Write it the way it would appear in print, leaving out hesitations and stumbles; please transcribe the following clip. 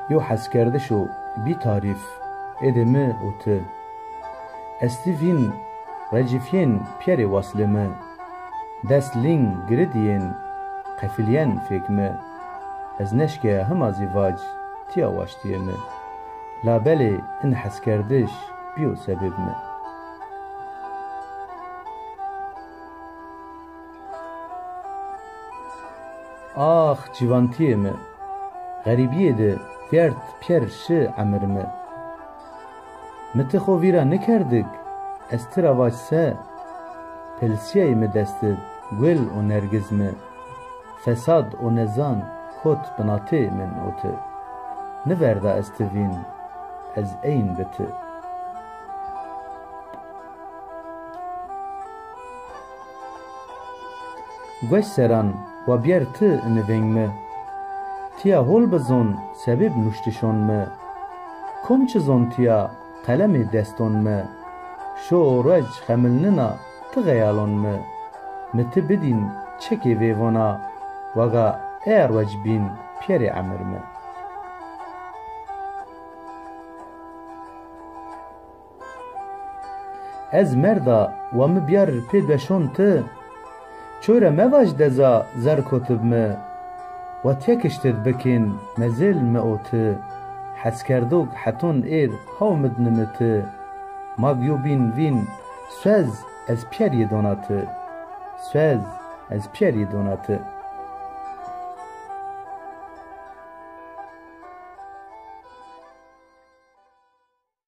یو حس کرده شو بی تعریف ادمه او ته استیفین رجیفین پیری وصلمه دست لین گردین قفلین فکمه از نشکه هم زیواج تیا واشتیمه لابلی ان حس کردش بیو سببمه آخ جوانتیمه غریبیه ده فرد پیر شه عمرمه متخو ویرا نکردگ استرا واج سه پلسیه می دستد گل و نرگزمه فساد و نزان کت بناته من اوته نورده استوین از این بته گوش سران و بیار ته نوینگمه تیا هول بزن سبب نوشتشون مه کم چزون تیا قلم دستون مه شو رج خملننا تغیالون مه مته بدین چکی ویوانا وگا ایر وجبین پیری عمر مه از مردا و مبیار پید بشون ته چوره مواج دزا زر کتب مه و تیکشتد بکن مزل مئوته حس کردوگ حتون ایر هاومد نمته ما بیو بین وین سوز از پیری دوناته سوز از پیری دوناته